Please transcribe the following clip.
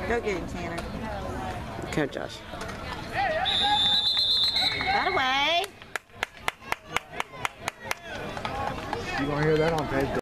Go get him, Tanner. Okay, Josh. That away. You gonna hear that on tape?